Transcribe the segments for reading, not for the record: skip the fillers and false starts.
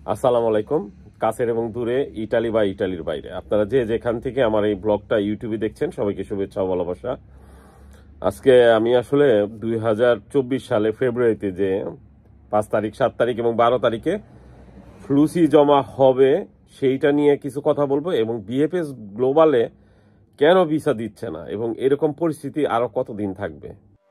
আসসালামু আলাইকুম। কাছের এবং দূরে, ইটালি বা ইটালির বাইরে, আপনারা যে যেখান থেকে আমার এই ব্লগটা ইউটিউবে দেখছেন, সবাইকে শুভেচ্ছা ও ভালোবাসা। আজকে আমি আসলে 2024 সালে ফেব্রুয়ারিতে যে 5 তারিখ, 7 তারিখ এবং 12 তারিখে ফ্লুসি জমা হবে সেইটা নিয়ে কিছু কথা বলবো, এবং বিএফএস গ্লোবালে কেন ভিসা দিচ্ছে না এবং এরকম পরিস্থিতি আরো কতদিন থাকবে।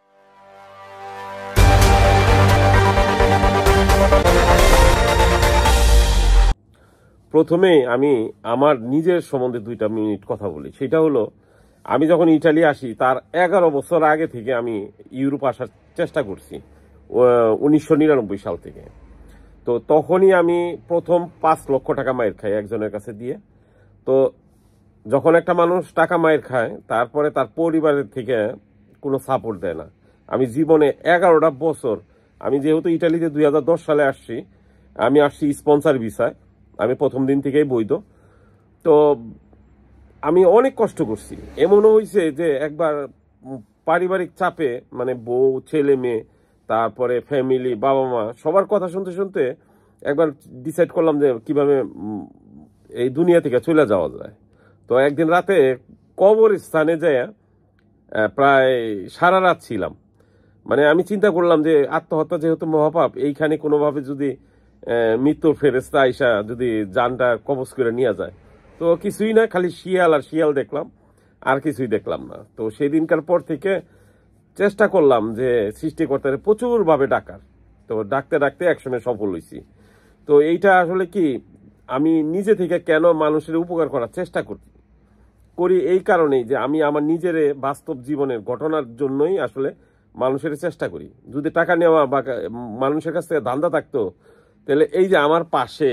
প্রথমে আমি আমার নিজের সম্বন্ধে 2 মিনিট কথা বলি। সেটা হলো, আমি যখন ইটালি আসি তার 11 বছর আগে থেকে আমি ইউরোপ আসার চেষ্টা করছি, 1999 সাল থেকে। তো তখনই আমি প্রথম 5 লক্ষ টাকা মাইর খাই একজনের কাছে দিয়ে। তো যখন একটা মানুষ টাকা মাইর খায়, তারপরে তার পরিবারের থেকে কোনো সাপোর্ট দেয় না। আমি জীবনে 11টা বছর, আমি যেহেতু ইটালিতে 2010 সালে আসছি, আমি আসছি স্পন্সর ভিসায়, আমি প্রথম দিন থেকেই বৈধ। তো আমি অনেক কষ্ট করছি। এমনও হয়েছে যে একবার পারিবারিক চাপে, মানে বউ, ছেলে মেয়ে, তারপরে ফ্যামিলি, বাবা মা, সবার কথা শুনতে শুনতে একবার ডিসাইড করলাম যে কিভাবে এই দুনিয়া থেকে চলে যাওয়া যায়। তো একদিন রাতে কবরস্থানে যেয়ে প্রায় সারা রাত ছিলাম। মানে আমি চিন্তা করলাম যে আত্মহত্যা যেহেতু মহাপাপ, এইখানে কোনোভাবে যদি মৃত্যুর ফেরেস্তা আইসা যদি জানটা কবজ করে নিয়ে যায়। তো কিছুই না, খালি শিয়াল আর শিয়াল দেখলাম, আর কিছুই দেখলাম না। তো সেই দিনকার পর থেকে চেষ্টা করলাম যে সৃষ্টিকর্তারে প্রচুরভাবে ডাকার। তো ডাকতে ডাকতে একসময় সফল হয়েছি। তো এইটা আসলে কি, আমি নিজে থেকে কেন মানুষের উপকার করার চেষ্টা করি এই কারণেই যে আমি আমার নিজের বাস্তব জীবনের ঘটনার জন্যই আসলে মানুষের চেষ্টা করি। যদি টাকা নেওয়া বা মানুষের কাছ থেকে ধান্দা থাকতো, তাহলে এই যে আমার পাশে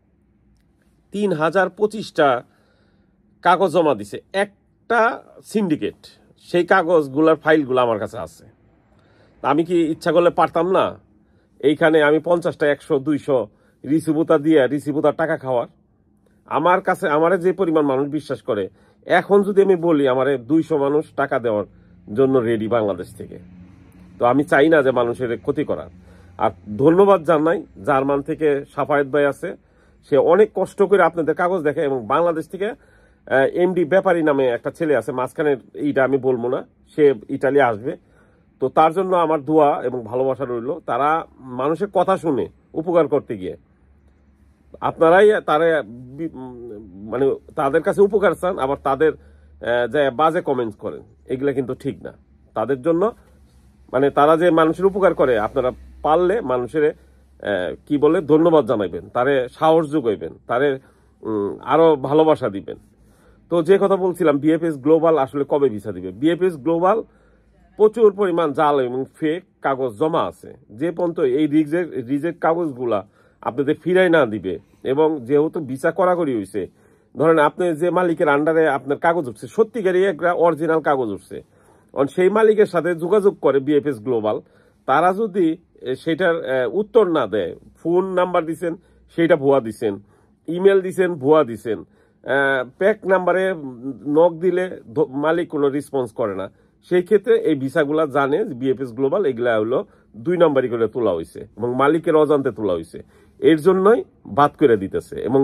3025টা কাগজ জমা দিছে একটা সিন্ডিকেট, সেই কাগজগুলোর ফাইলগুলো আমার কাছে আছে। আমি কি ইচ্ছা করলে পারতাম না এইখানে আমি 50টা 100 200 রিসিভুতা দিয়ে রিসিভুতার টাকা খাওয়ার? আমার কাছে আমারে যে পরিমাণ মানুষ বিশ্বাস করে, এখন যদি আমি বলি আমারে 200 মানুষ টাকা দেওয়ার জন্য রেডি বাংলাদেশ থেকে। তো আমি চাই না যে মানুষের ক্ষতি করার। আর ধন্যবাদ জানাই জার্মান থেকে সাফায়েত ভাই আছে, সে অনেক কষ্ট করে আপনাদের কাগজ দেখে, এবং বাংলাদেশ থেকে এমডি ব্যাপারী নামে একটা ছেলে আছে, মাঝখানে এইটা আমি বলবো না, সে ইটালি আসবে। তো তার জন্য আমার দোয়া এবং ভালোবাসা রইল। তারা মানুষের কথা শুনে উপকার করতে গিয়ে আপনারাই তারা মানে তাদের কাছে উপকার চান, আবার তাদের যে বাজে কমেন্টস করেন, এগুলা কিন্তু ঠিক না। তাদের জন্য মানে তারা যে মানুষের উপকার করে, আপনারা পারলে মানুষের কি বলে ধন্যবাদ জানাইবেন, তারে সাহস যোগাইবেন, তারে আরো ভালোবাসা দিবেন। তো যে কথা বলছিলাম, বিএফএস গ্লোবাল আসলে কবে ভিসা দিবে? বিএফএস গ্লোবাল প্রচুর পরিমাণ জাল এবং ফেক কাগজ জমা আছে। যে পর্যন্ত এই রিজেক্ট কাগজগুলা আপনাদের ফিরাই না দিবে, এবং যেহেতু ভিসা কড়াকড়ি হয়েছে, ধরেন আপনি যে মালিকের আন্ডারে আপনার কাগজ উঠছে, সত্যিকারই একটা অরিজিনাল কাগজ উঠছে, সেই মালিকের সাথে যোগাযোগ করে বিএফএস গ্লোবাল, তারা যদি সেটার উত্তর না দেয়, ফোন নাম্বার দিচ্ছেন সেটা ভুয়া দিচ্ছেন, ইমেল দিচ্ছেন ভুয়া দিচ্ছেন, প্যাক নাম্বারে নক দিলে মালিক কোনো রেসপন্স করে না, সেই ক্ষেত্রে এই ভিসাগুলা জানে বিএফএস গ্লোবাল এগুলা হলো 2 নাম্বারই করে তোলা হয়েছে এবং মালিকের অজান্তে তোলা হয়েছে, এর জন্যই বাদ করে দিতেছে। এবং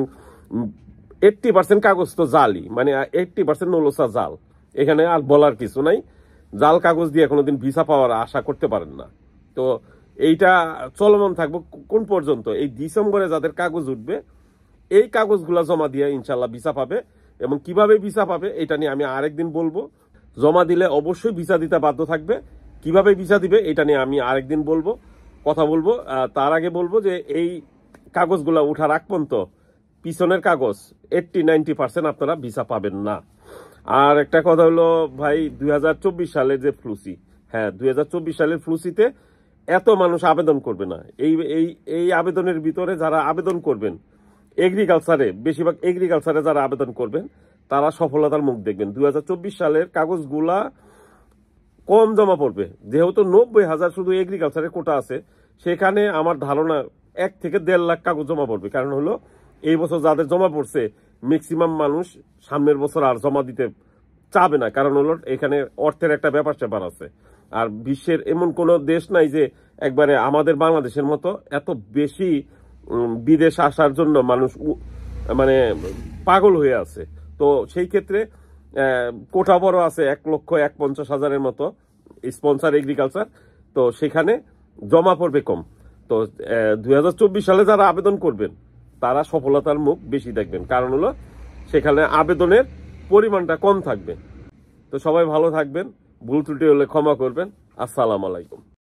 80% কাগজ তো জালই, মানে 80% নলসা জাল। এখানে আর বলার কিছু নাই, জাল কাগজ দিয়ে কোনোদিন ভিসা পাওয়ার আশা করতে পারেন না। তো এইটা চলমান থাকবে কোন পর্যন্ত? এই ডিসেম্বরে যাদের কাগজ উঠবে, এই কাগজগুলা জমা দিয়ে ইনশাল্লাহ ভিসা পাবে। এবং কিভাবে ভিসা পাবে এটা নিয়ে আমি আরেকদিন বলবো। জমা দিলে অবশ্যই ভিসা দিতে বাধ্য থাকবে। কিভাবে ভিসা দিবে এটা নিয়ে আমি আরেকদিন কথা বলবো। তার আগে বলবো যে এই কাগজগুলা উঠার আগ পর্যন্ত পিছনের কাগজ 80-90% আপনারা ভিসা পাবেন না। আর একটা কথা হলো ভাই, 2024 সালের যে ফ্লুসি, হ্যাঁ 2024 সালের ফ্লুসিতে এত মানুষ আবেদন করবে না। এই আবেদনের ভিতরে যারা আবেদন করবেন এগ্রিকালচারে, বেশিরভাগ এগ্রিকালচারে যারা আবেদন করবেন, তারা সফলতার মুখ দেখবেন। 2024 সালের কাগজগুলা কম জমা পড়বে, যেহেতু 90,000 শুধু এগ্রিকালচারের কোটা আছে, সেখানে আমার ধারণা 1 থেকে 1.5 লাখ কাগজ জমা পড়বে। কারণ হলো এই বছর যাদের জমা পড়ছে, ম্যাক্সিমাম মানুষ সামনের বছর আর জমা দিতে চাবে না। কারণ হলো এখানে অর্থের একটা ব্যাপার স্যাপার আছে। আর বিশ্বের এমন কোনো দেশ নাই যে একবারে আমাদের বাংলাদেশের মতো এত বেশি বিদেশ আসার জন্য মানুষ মানে পাগল হয়ে আছে। তো সেই ক্ষেত্রে কোটা বড় আছে 1,50,000 মতো স্পন্সর এগ্রিকালচার, তো সেখানে জমা পড়বে কম। তো 2024 সালে যারা আবেদন করবেন তারা সফলতার মুখ বেশি দেখবেন, কারণ হলো সেখানে আবেদনের পরিমাণটা কম থাকবে। তো সবাই ভালো থাকবেন, ভুল ত্রুটি হলে ক্ষমা করবেন। আসসালামু আলাইকুম।